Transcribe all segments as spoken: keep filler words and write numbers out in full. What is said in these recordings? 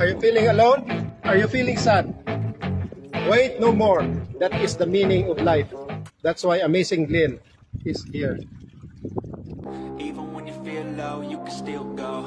Are you feeling alone? Are you feeling sad? Wait no more. That is the meaning of life. That's why Amazing Glenn is here. Even when you feel low, you can still go.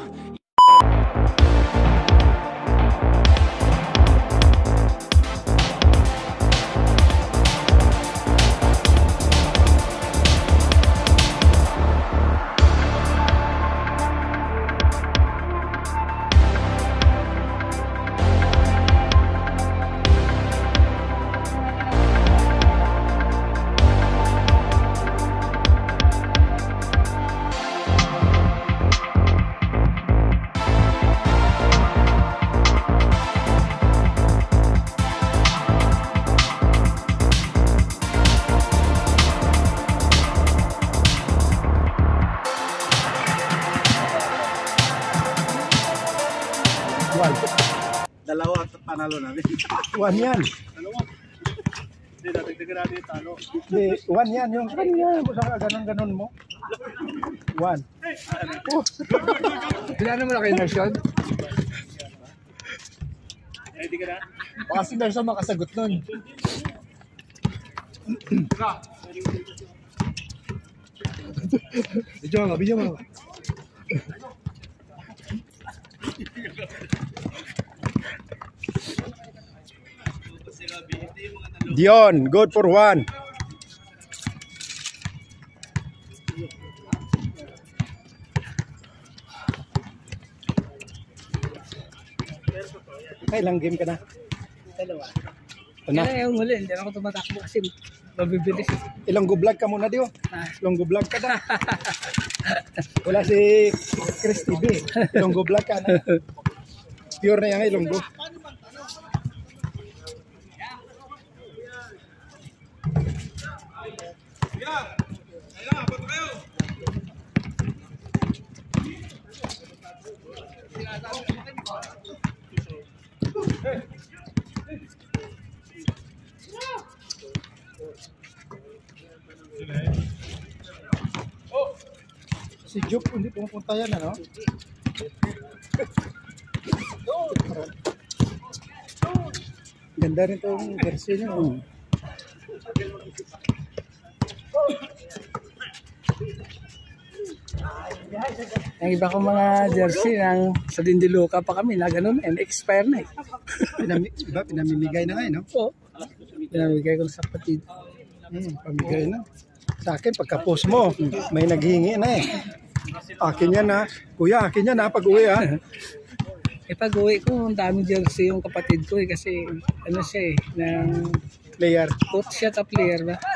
Dalawa at panalo namin. One yan. Dalawa. Hindi, natagdagan natin yung talo. Hindi, one yan. Yung kanya, basta ganon-ganon mo. One. Oh. Kailangan mo na kayo, Nerson? Ready ka na? Baka si Nerson makasagot nun. Video mo, video mo. Dion, good for one. Kailang game ka na? Dalawa. Ano? Kaya yung huli, hindi ako tumatakbo kasi mabibilis. Ilang vlog ka muna, Dio? Ah. Ilang vlog ka na? Wala si Chris T V. Ilang vlog ka na? Pure na yan, Ilonggo. Si Juke hindi pumupunta yan, ano? Ganda rin itong jersey niya. Oh. Ang iba kong mga jersey ng sa Dindiluca pa kami na ganun and expire na eh. Pinami, diba, pinamimigay na nga, eh, no? Oo. Pinamigay ko sa kapatid. Hmm, pamigay na. Sa akin, pagka-post mo, may naghingi na eh. Akin yan ha. Kuya, akin yan ha, pag-uwi ha. Eh pag uwi ko, ang daming jersey yung kapatid ko eh kasi ano siya eh, ng Player. coach siya top player ba?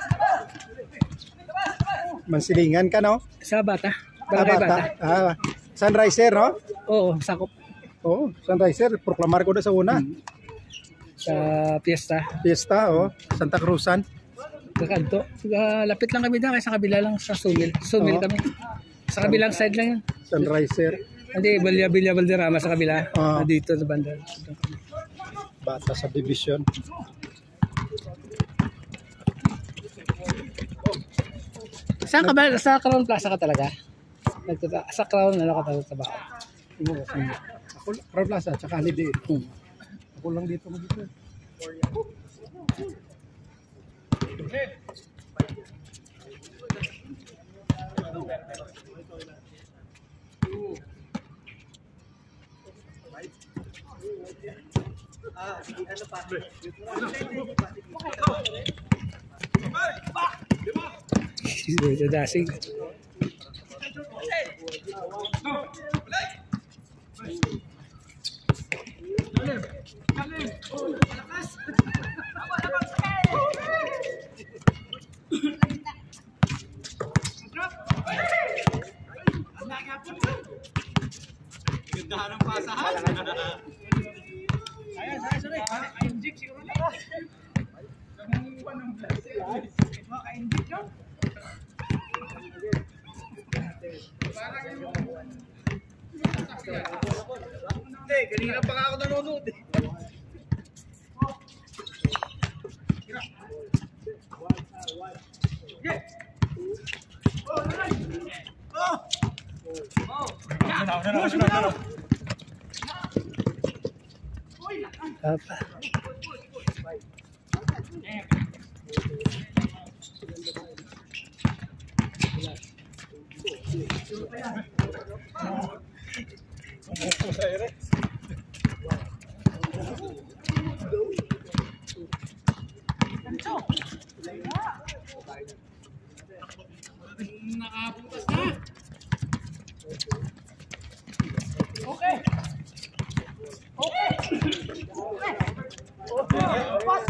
Mansilingan ka, no? Sa Bata. Ah, Barangay Bata. Bata. Ah, Sunriser, no? Oo, sakop. Oo, Sunriser. Proklamar ko na sa una. Sa piyesta. Fiesta, oh. Santa Cruzan. Sa kanto. Sa lapit lang kami dyan kasi sa kabila lang sa Sumil. Sumil Oo. kami. Sa kabilang side lang yun. Sunriser. Hindi, Balya Bilya Valderrama sa kabila. Oo. Dito sa banda. Bata sa division. Saan ka ba? Sa Crown Plaza ka talaga? Nagtata sa Crown, ano ka talaga trabaho? Hmm. Ako, Crown Plaza, tsaka Holiday. Hmm. Ako lang dito mo dito. Dito dasig. Gandahan ng pasahan. Ayan, sorry, sorry. Ka-inject siguro na. Nangunguha ng blood. Ka-inject, no? Parang yung... Hindi, kanina pa ako nanonood eh. Papa. Nakabutas na. Okay. Okay. Okay. Okay. Pas.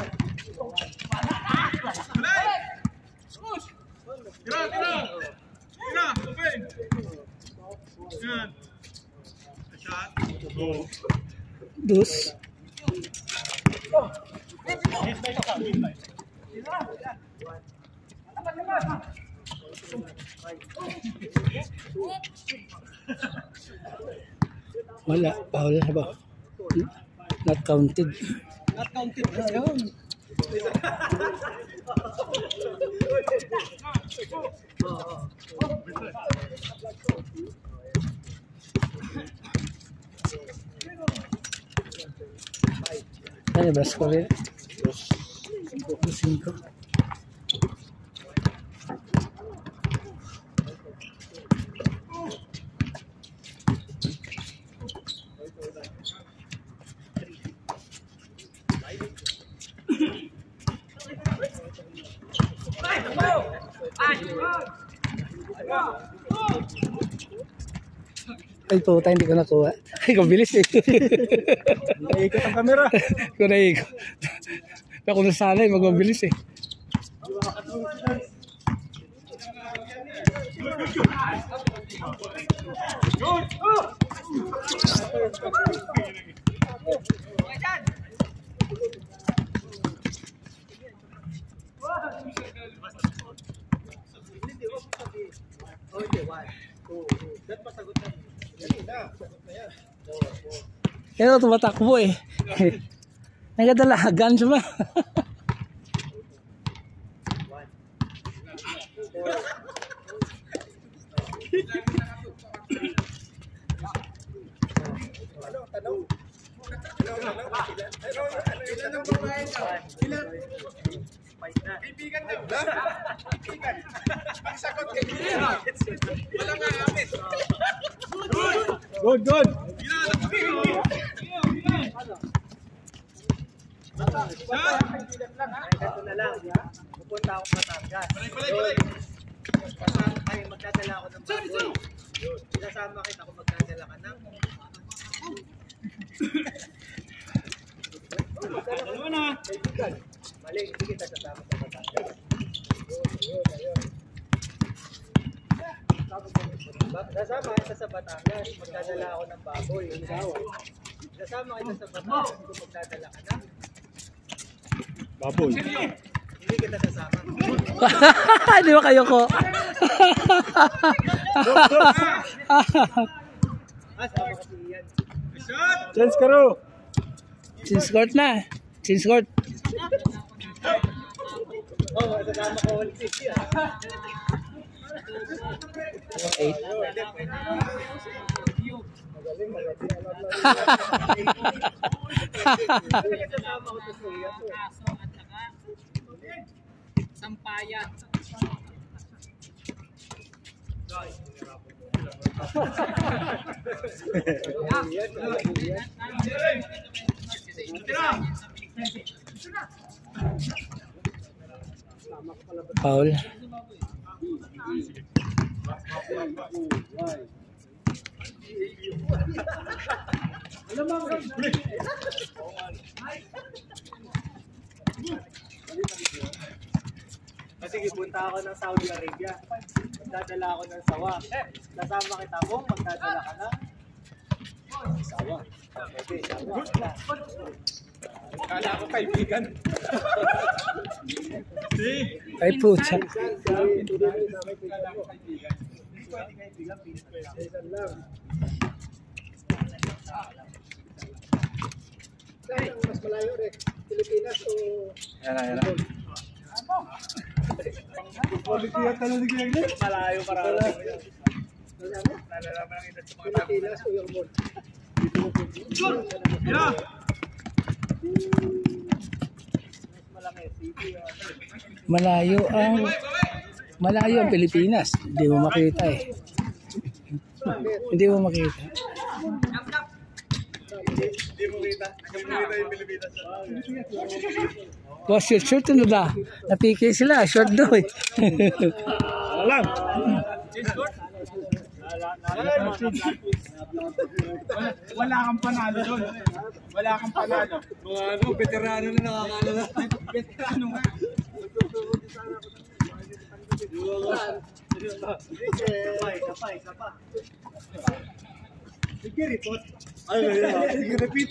Push. Tira, tira. Tira, open. Yan. Shot. Go. Dus. Wala, foul na ba? Not counted. Not counted na yun. Ano ba score yun? Cinco. Ay puta, hindi ko nakuha. Ay, kabilis eh. Naikot ang camera. Kung naikot. Ako nasanay, magmabilis eh. Yan, tumatakbo eh. Nagadalagan siya ba? Kaibigan daw. Kaibigan. Ang sagot kaibigan. Wala nga amin. Good, good. Ito na lang, pupunta ako sa Batangas. Balik, balik, balik. Ay, magdadala ako ng baboy. Sinasama kita kung magdadala ka ng... Dalawa na. Mali, hindi kita sasama sa Batangas. Sasama kita sa Batangas, magdadala ako ng baboy. Sasama kita sa Batangas kung magdadala ka ng... Baboy. Hindi kita sasama. Di ba kayo ko? Ah, sama kasi yan. Shot. Chance karo. Since court na. Since court. Oo, oh, sasama ko ulit siya. Eight. Magaling, magaling. Sasama ko sa suya to. Sampayan. Foul. Kasi punta ako ng Saudi Arabia. Magdadala ako ng sawa. Kasama kita mo, magdadala ka ng sawa. Okay, sawa. Kala ko kaibigan. Ay pucha. Mas malayo rin. Pilipinas o... Yan na, yan na. Malayo para lang. Pilipinas o Yormon. Yeah. Malaki, city. Malayo ang malayo ang Pilipinas. Hindi mo makita eh. Hindi mo makita. Hindi mo kita. Hindi mo kita yung Pilipinas. Boss, short short ano ba? Napiki sila, short daw eh. Alam. Wala kang panalo doon. Wala kang panalo. Mga ano, veterano na nakakalala. Veterano nga. Kapay, kapay, kapay. Sige, report. Ay, sige, repeat.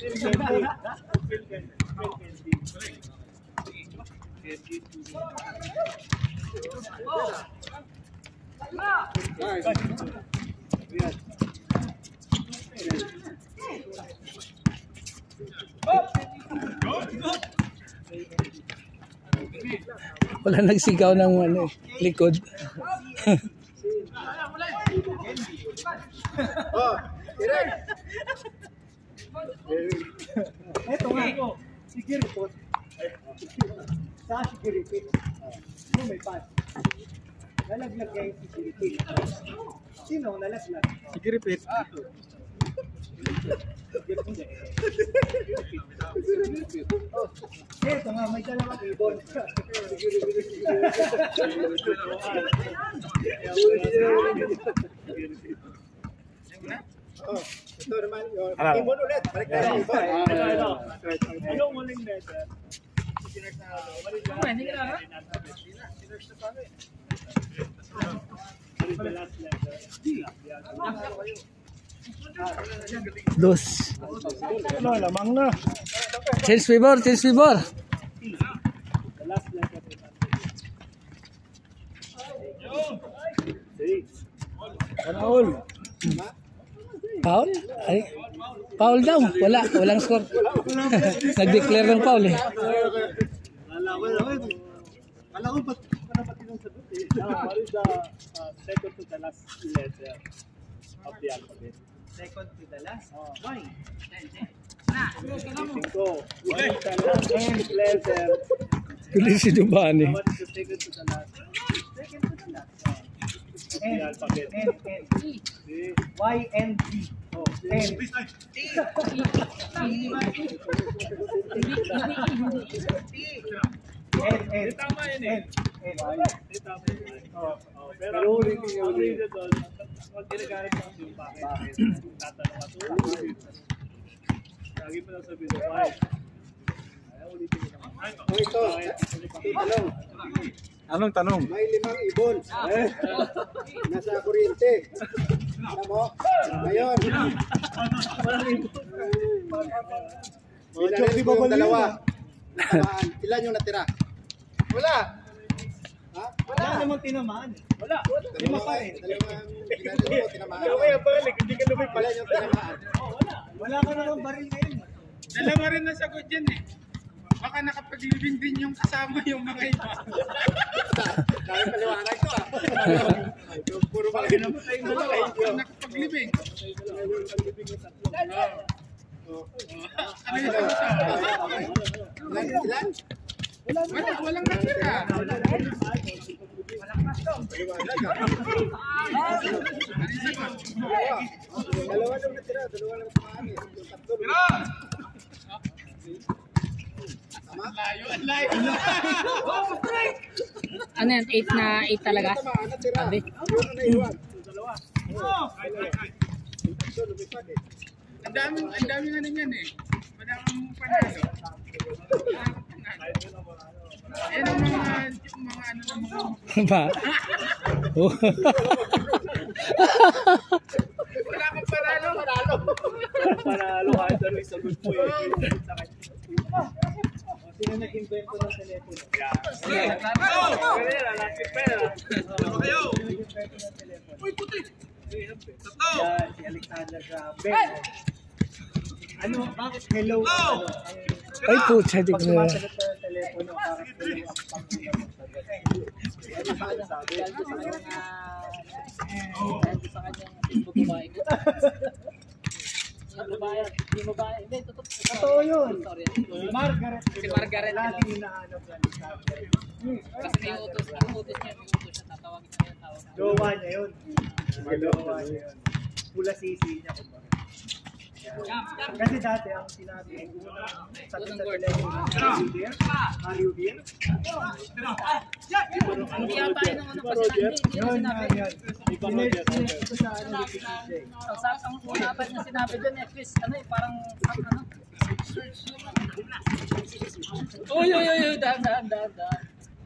Wala nagsigaw ng ano, likod. Oh, direct. Eto nga po. Sige, report. Sa sige, repeat. Sino may pass? Nalaglag kayo si sige, repeat. Sino ang nalaglag? Sige, repeat. Eto nga, may dalawang ibon. Sige, repeat. Oh, ito naman yun. Ibon ulit. Balik tayo sa ibon. Anong muling letter? Hindi ka na. Dos. Ano, lamang na. Change favor, change favor. The last letter. Six. Raul. Foul? Ay, foul daw. Wala, walang score. Nag-declare ng foul eh. Kala ko naman. Kala ko ba't wala pa tinong sagot eh. Now, what is the uh, second to the last letter of the alphabet? Second to the last? Oh. Why? Cinco. What is the last letter? Tuloy si Dubani. What is the second to the last? Second to the last. Of the alphabet. N, N, E. Y, N, D. Oh, N. N, N. Tama yun eh. N, N. Pero ulitin niya ulit. Ang ginagamit mo yung bakit. Tatanong at ulit. Lagi mo lang sabihin sa why. Ayaw ulitin mo naman. Oh, ito. Ito tanong. Anong tanong? May limang ibon. Eh, nasa kuryente. Alam mo? Ngayon. Binalik mo yung dalawa. Namaan. Ilan yung natira? Wala. Ha? Wala namang tinamaan. Wala. Lima pa rin. Dalawang binalik mo, tinamaan. Kaya balik, hindi ka lumipad. Ilan yung tinamaan? Wala. Wala ka namang baril ngayon. Dalawa rin na sagot dyan eh. Baka nakapaglibing din yung kasama yung mga iba. Dahil paliwanag ko ah. Puro ba kayo naman tayo Baka naman. nakapaglibing. Oh. Ano yung sagot? Ilan? Ilan? Wala, walang natira. Dalawa lang natira. Dalawa lang tamaan eh. Yung tatlo. Layo, ang layo. Ano yan? eight na eight talaga? Tamaan natira. Sabi. Yung ano iwan. Ang daming, ang daming ano yan eh. Madaming panalo. Yan ang mga, mga ano na mga... Ba? Oh. Wala kang panalo, panalo. Panalo kahit ano yung sagot mo eh. Sino nag-invento ng telepono? Yan. Pera, lasik pera. Kayo! Sino nag-invento ng telepono? Uy, puti! Yan, si Alexander Graham Bell. Ano, bakit hello? Ano, Ay po, hindi pag ko na. sumasagot ka ng telepono, bakit hello ang panguna mong sagot? Ano ba ang sabi? Dahil ko sa kanyang ah, dahil ko sa kanyang babae ko. Yung babae, yung babae, hindi, totoo. Totoo yun. istorya. Si Margaret. Si Margaret. Lagi hinahanap yan. Kasi may utos, ang utos niya, may utos siya, tatawagin niya yung tawag. Jowa niya yun. Jowa niya yun. Pula sisi niya kumbaga. Kasi dati ang sinabi ko unang sabi sa television, are you there? Are you there? Hindi yata yun ang ano kasi hindi hindi Yun, sinabi. yun, yun. Sinerge ko sa ano ni P J. Ang sa ang unapan niya sinabi doon eh, Chris, ano eh, parang ang ano. Uy, uy, uy, uy, dahan, dahan, dahan, dahan.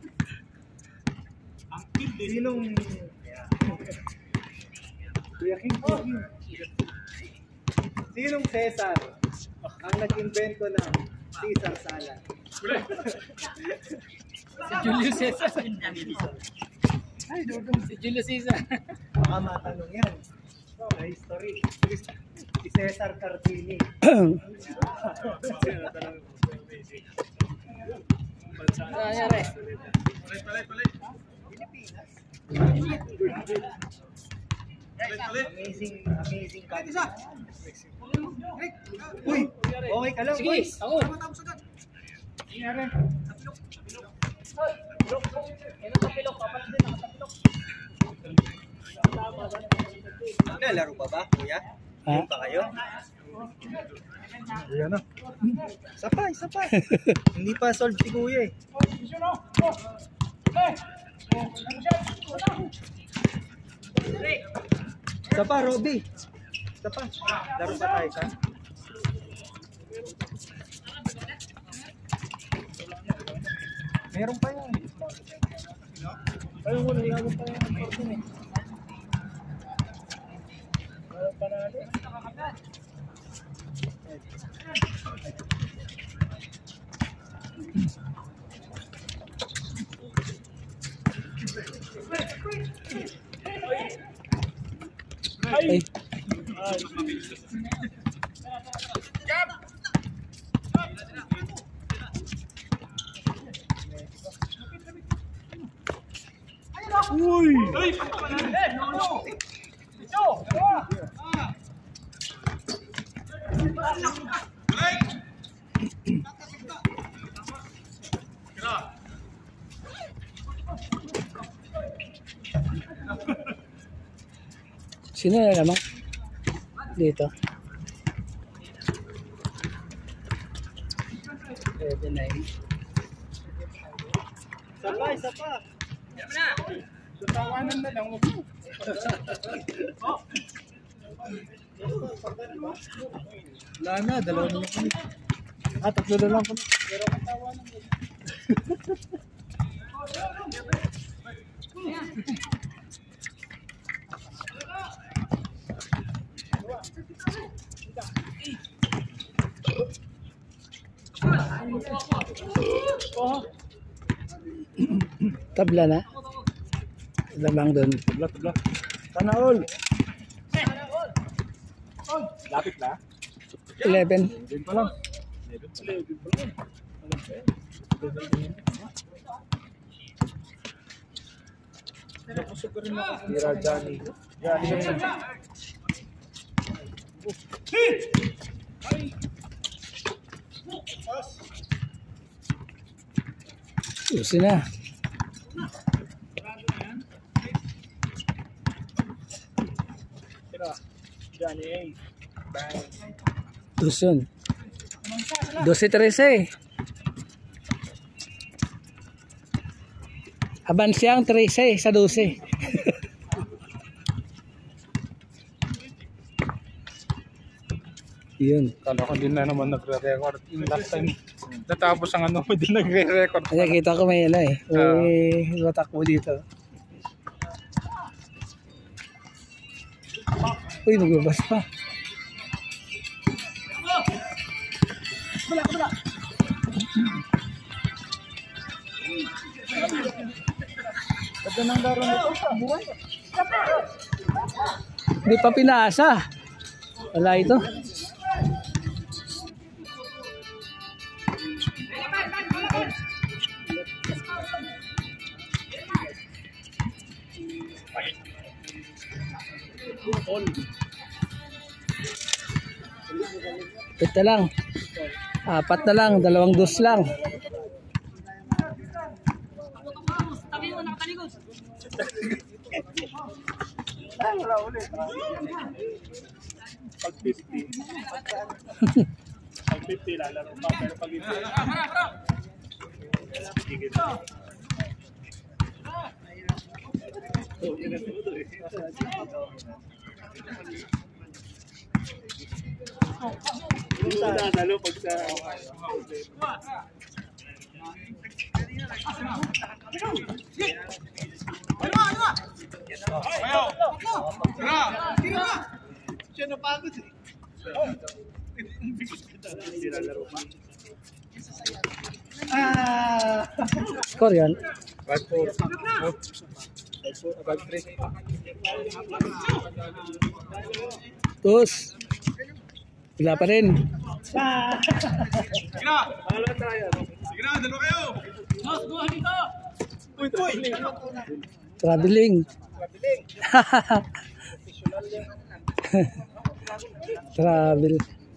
Sinong... Kuya King, Kuya King. Sinong Cesar ang nag-invento ng Caesar salad? Si Julius Caesar. Ay, dudong. Si Julius Caesar. Baka matanong yan. Sa history. Si Cesar Cardini. Ano nangyari? Amazing, amazing country. Uy, okay ka lang, Sige, boys. ako. Nangyari. Ano sa pilok? Papat din, nakatapilok. Nalaro pa ba, kuya? Ha? Pa kayo? Kuya na. Sapa, sapa. Hindi pa solve si kuya eh. Sapa, Robby. Sapa. Laro pa tayo ka? Meron pa yan. Ayun mo, nalaman pa yan. Meron pa natin. Ay. Uy! Sino na naman? Dito. seven nine. Sapa, sapa. Tawanan na lang. Wala na, dalawa na lang kami. Ah, tatlo na lang kami. Pero kung tawanan mo. Tabla na. Lamang doon. Tabla, tabla. Sana all. Lapit na. eleven. Din pa lang. Tira Johnny. Johnny. Susi na. Johnny A. Tuson. twelve thirteen. Abansyang thirteen sa twelve. Yun. Kala ko din na naman nagre-record. Yung last time, natapos ang ano mo, din nagre-record. Kaya kita ko may ano eh. May watak mo dito. Uy, naglabas pa. Ganda ng laro nito sa buhay. Hindi pa pinasa. Wala ito. Ito lang. Apat na lang, dalawang dos lang. Tabi mo, nakatalikod. Pag fifty. Pag fifty, lalaro pa. Pero pag hindi, higit. Hindi sa dadalo pag sa... Siya napagod eh. Hindi lalaro pa. Score yan. five four. five three. Dos. Wala pa rin. Pahala tayo. Sige na, dalawa kayo. Boss, buha dito. Uy, uy. Traveling. Travel.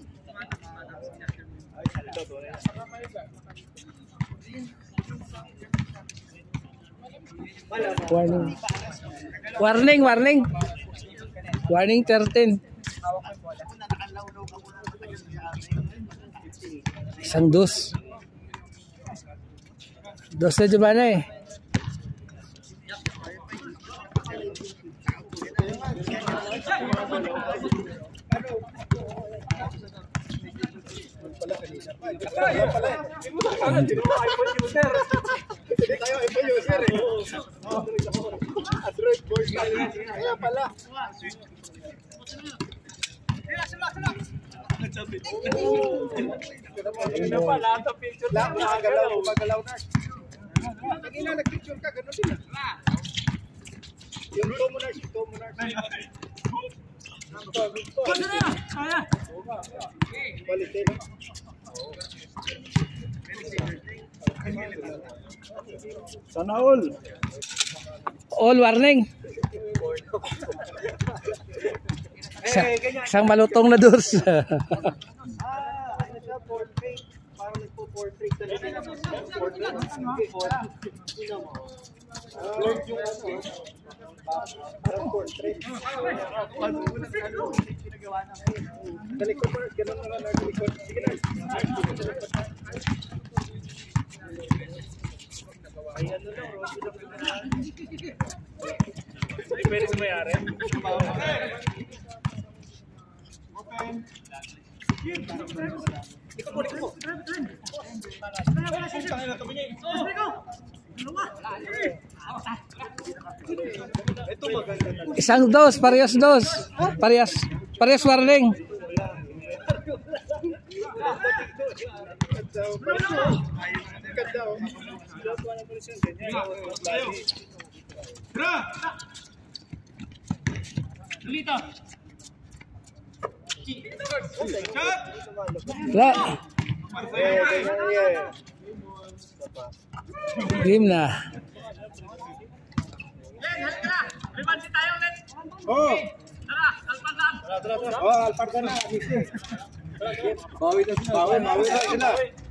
Warning. Warning, warning. Warning thirteen. Isang dos. Dos na dyan na eh. Hindi tayo iPhone user eh. Android boy. Kaya pala. Ano pa, lahat ng picture na Nakagalaw, gumagalaw na. Kanina nag-picture ka, gano'n din ah. Yung two monarchs, yung two monarchs. Balik din. Sana all. All warning. Isa, isang malutong na dos. Ah, ano siya, portrait. Parang nagpo-portrait talaga ng portrait. Lord yung ano. Parang portrait. Talikod mo, gano'n na lang talikod. Sige na. Ay, ano lang, Rosie lang pinagawa. Hindi pwede sumayari. Isang dos, parehas dos. Parehas, parehas warning. Dito. Wala. Eh, ganyan yan. Game na. Oh! Tara, alpasan. Oh, alparga na. Bawi na sila. Bawi, bawi na sila.